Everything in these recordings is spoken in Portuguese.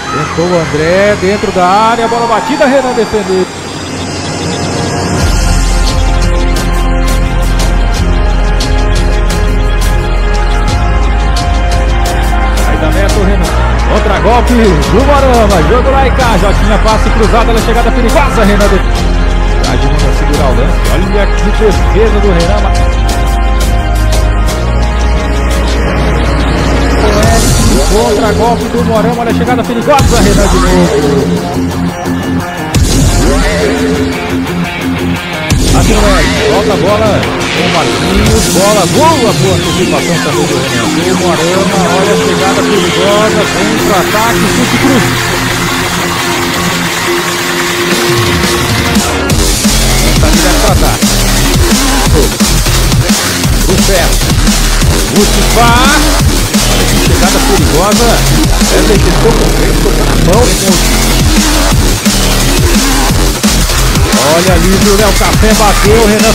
Tentou o André dentro da área, bola batida, Renan defendeu. Sai da meta o Renan. Contra golpe do Morama, jogo lá e cá, Jotinha, passe cruzado, ela chegada perigosa, Renan defendeu. Ajuda a segurar o lance, olha que defesa do Renan. Contra golpe do Morama, olha a chegada perigosa, Renan de novo. Aqui no Eric, volta a bola com o Marquinhos, bola boa por antecipação também do Renan. O Morama, olha a chegada perigosa, contra-ataque, chute cruz. Está direto para ataque. O certo. Mustafa. Olha que chegada perigosa. Ela tentou com o peito, tocou na mão. Olha ali o Léo Café bateu, Renan.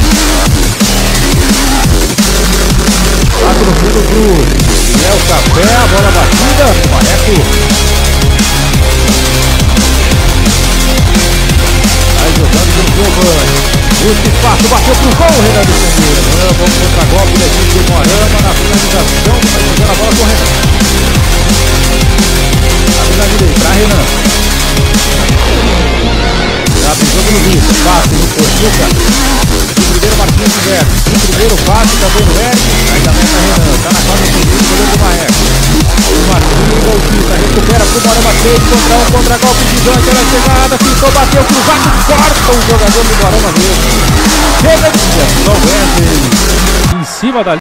Bate no fundo pro Léo Café, a bola batida, Mareco. Vai jogando com o Giovanni. O espaço bateu pro gol, Renan defendeu. Vamos contra golpe da equipe do Morama na finalização. Vai jogando a bola com o Renan. A finalização pra Renan. Abre o jogo no Vitor. Passe no Portuga. O primeiro Marquinhos Inverno. O primeiro passe também no Eric. Aí da meta Renan. Tá na quadra do primeiro goleiro do Marreco. O Marquinhos Voltista. Recupera pro Morama 3 contra 1. Contra golpe gigante. Ela chegada. Ficou, bateu, cruzado. Corta o jogador do Morama mesmo. Chega de Wesley em cima da